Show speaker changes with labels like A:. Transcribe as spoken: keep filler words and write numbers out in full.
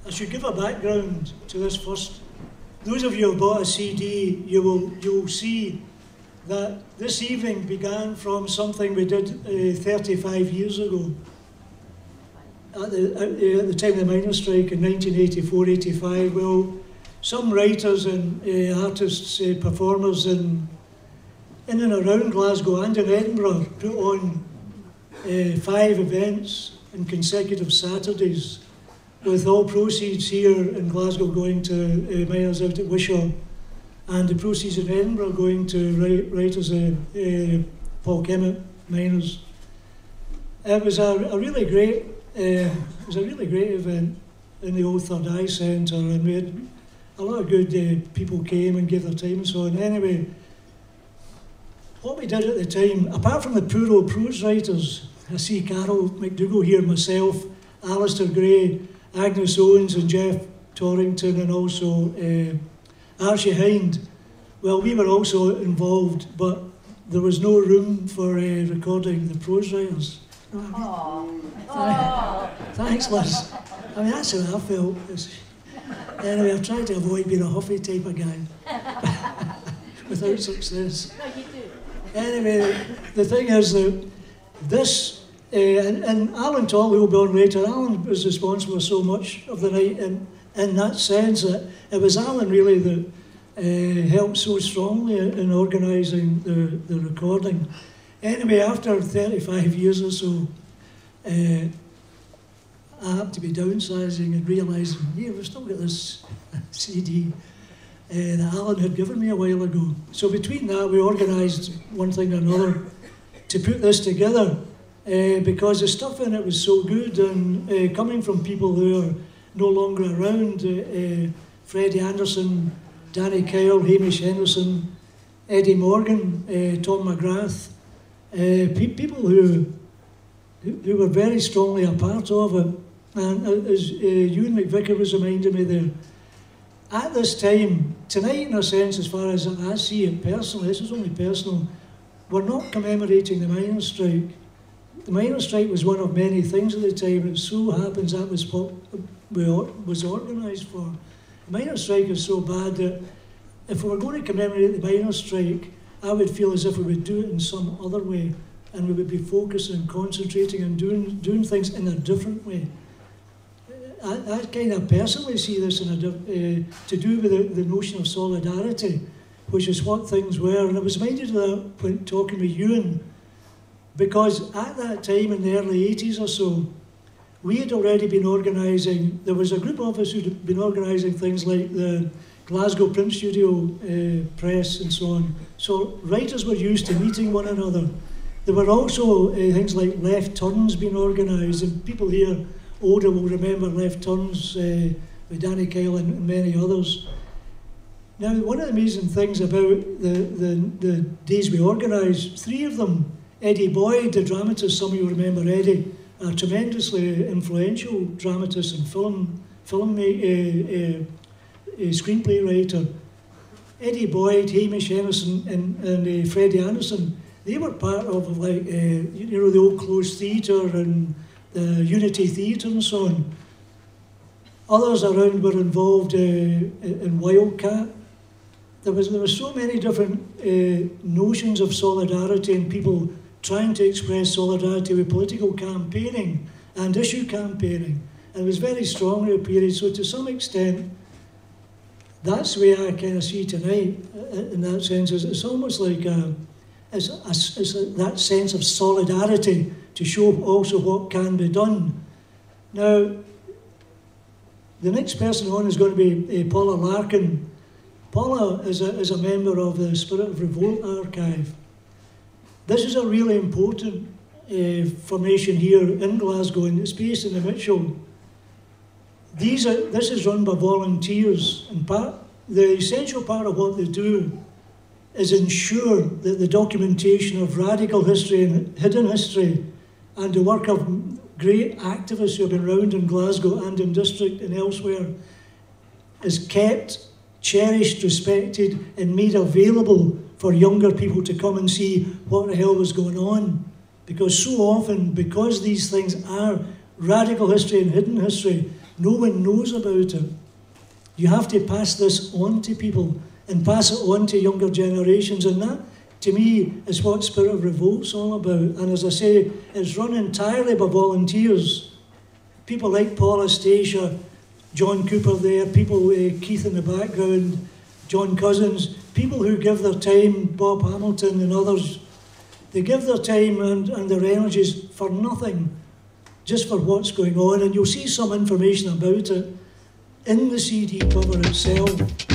A: I should give a background to this first. Those of you who have bought a C D, you will, you will see that this evening began from something we did uh, thirty-five years ago. At the, at, the, at the time of the miners' strike in nineteen eighty-four eighty-five, well, some writers and uh, artists, uh, performers in, in and around Glasgow and in Edinburgh put on uh, five events in consecutive Saturdays, with all proceeds here in Glasgow going to uh, miners out at Wishaw, and the proceeds in Edinburgh going to writers, uh, uh, Paul Kemet, miners. It was a, a really great, uh, it was a really great event in the old Third Eye Centre, and we had a lot of good uh, people came and gave their time and so on. Anyway, what we did at the time, apart from the poor old prose writers, I see Carol McDougall here, myself, Alistair Gray, Agnes Owens and Jeff Torrington, and also uh, Archie Hind. Well, we were also involved, but there was no room for uh, recording the prose writers.
B: Aww.
A: Aww. Thanks, Liz. I mean, that's how I felt. Anyway, I've tried to avoid being a huffy type of guy, without success.
B: No, you do.
A: Anyway, the thing is that this, uh, and, and Alan Tolley will be on later. Alan was responsible for so much of the night, and in that sense that it was Alan really that uh, helped so strongly in organising the, the recording. Anyway, after thirty-five years or so, uh, I happened to be downsizing and realising, yeah, we've still got this C D uh, that Alan had given me a while ago. So between that, we organised one thing or another to put this together, uh, because the stuff in it was so good, and uh, coming from people who are no longer around, uh, uh, Freddie Anderson, Danny Kyle, Hamish Henderson, Eddie Morgan, uh, Tom McGrath, uh, pe people who, who were very strongly a part of it. And as uh, Ewan McVicker was reminding me there, at this time, tonight in a sense, as far as I see it personally, this is only personal, we're not commemorating the miners' strike. The miners' strike was one of many things at the time, and it so happens that was what was organised for. The miners' strike is so bad that if we were going to commemorate the miners' strike, I would feel as if we would do it in some other way, and we would be focusing and concentrating and doing, doing things in a different way. I, I kind of personally see this in a, uh, to do with the, the notion of solidarity, which is what things were. And I was reminded of that when talking with Ewan, because at that time in the early eighties or so, we had already been organising, there was a group of us who'd been organising things like the Glasgow Print Studio uh, Press and so on. So writers were used to meeting one another. There were also uh, things like left turns being organised, and people here older will remember left turns uh, with Danny Kyle and many others. Now, one of the amazing things about the, the, the days we organised, three of them, Eddie Boyd, the dramatist, some of you remember Eddie, a tremendously influential dramatist and film, film uh, uh, uh, screenplay writer. Eddie Boyd, Hamish Henderson and, and uh, Freddie Anderson, they were part of like, uh, you know, the old closed theatre and the Unity Theatre and so on. Others around were involved uh, in Wildcat. There was, there were so many different uh, notions of solidarity and people trying to express solidarity with political campaigning and issue campaigning. And it was very strongly a period, so to some extent, that's the way I kind of see tonight, in that sense. It's almost like a, it's a, it's a, that sense of solidarity to show also what can be done. Now, the next person on is going to be uh, Paula Larkin. Paula is a, is a member of the Spirit of Revolt archive. This is a really important uh, formation here in Glasgow, and it's based in the Mitchell. These are, this is run by volunteers, and part, the essential part of what they do is ensure that the documentation of radical history and hidden history and the work of great activists who have been around in Glasgow and in district and elsewhere is kept, cherished, respected and made available for younger people to come and see what the hell was going on. Because so often, because these things are radical history and hidden history, no one knows about it. You have to pass this on to people and pass it on to younger generations, and that, to me, is what Spirit of Revolt's all about. And as I say, it's run entirely by volunteers. People like Paul Astacia, John Cooper there, people, uh, Keith in the background, John Cousins, people who give their time, Bob Hamilton and others, they give their time and, and their energies for nothing, just for what's going on. And you'll see some information about it in the C D cover itself.